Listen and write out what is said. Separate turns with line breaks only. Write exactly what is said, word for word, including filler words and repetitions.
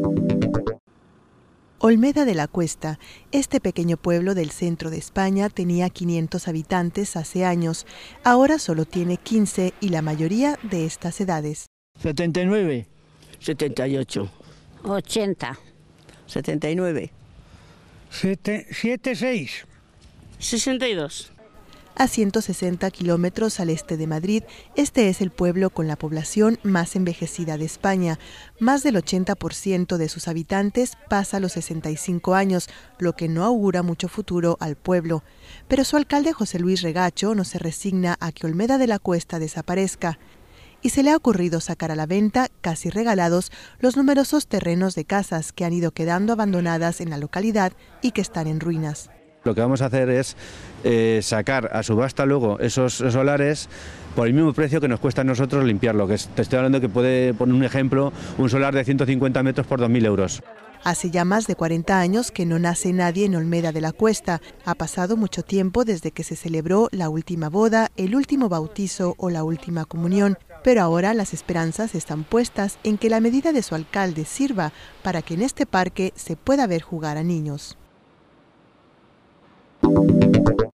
Olmeda de la Cuesta. Este pequeño pueblo del centro de España tenía quinientos habitantes hace años. Ahora solo tiene quince y la mayoría de estas edades.
setenta y nueve.
setenta y ocho.
ochenta.
setenta y nueve.
setenta y seis.
sesenta y dos.
A ciento sesenta kilómetros al este de Madrid, este es el pueblo con la población más envejecida de España. Más del ochenta por ciento de sus habitantes pasa los sesenta y cinco años, lo que no augura mucho futuro al pueblo. Pero su alcalde José Luis Regacho no se resigna a que Olmeda de la Cuesta desaparezca. Y se le ha ocurrido sacar a la venta, casi regalados, los numerosos terrenos de casas que han ido quedando abandonadas en la localidad y que están en ruinas.
Lo que vamos a hacer es eh, sacar a subasta luego esos solares por el mismo precio que nos cuesta a nosotros limpiarlo, que es, te estoy hablando que puede, poner un ejemplo, un solar de ciento cincuenta metros por dos mil euros.
Hace ya más de cuarenta años que no nace nadie en Olmeda de la Cuesta. Ha pasado mucho tiempo desde que se celebró la última boda, el último bautizo o la última comunión, pero ahora las esperanzas están puestas en que la medida de su alcalde sirva para que en este parque se pueda ver jugar a niños.